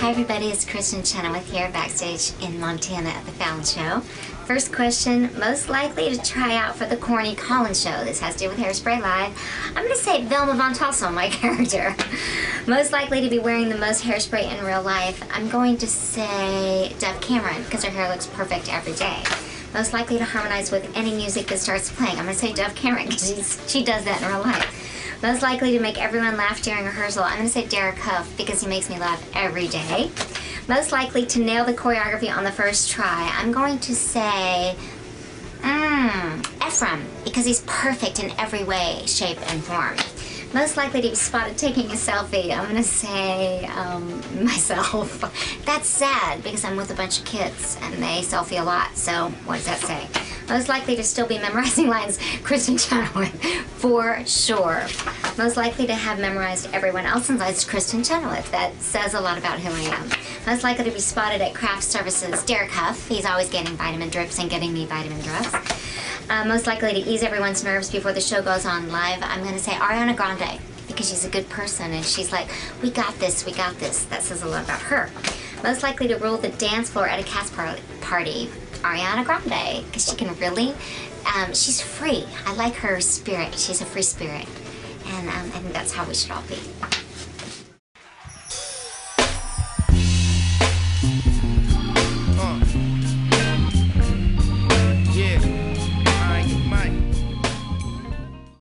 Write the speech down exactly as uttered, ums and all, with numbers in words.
Hi everybody, it's Kristen Chenoweth here backstage in Montana at the Fallon Show. First question, most likely to try out for the Corny Collins Show. This has to do with Hairspray Live. I'm going to say Velma Von Tassel, my character. Most likely to be wearing the most hairspray in real life. I'm going to say Dove Cameron, because her hair looks perfect every day. Most likely to harmonize with any music that starts playing. I'm going to say Dove Cameron, because she does that in real life. Most likely to make everyone laugh during rehearsal. I'm going to say Derek Hough, because he makes me laugh every day. Most likely to nail the choreography on the first try. I'm going to say mm, Ephraim, because he's perfect in every way, shape, and form. Most likely to be spotted taking a selfie. I'm going to say um, myself. That's sad, because I'm with a bunch of kids, and they selfie a lot, so what does that say? Most likely to still be memorizing lines, Kristen Chenoweth, for sure. Most likely to have memorized everyone else's lines, Kristen Chenoweth. That says a lot about who I am. Most likely to be spotted at craft services, Derek Hough. He's always getting vitamin drips and getting me vitamin drops. Uh, most likely to ease everyone's nerves before the show goes on live, I'm going to say Ariana Grande, because she's a good person and she's like, we got this, we got this. That says a lot about her. Most likely to rule the dance floor at a cast par party, Ariana Grande, because she can really, um, she's free. I like her spirit. She's a free spirit. And um, I think that's how we should all be.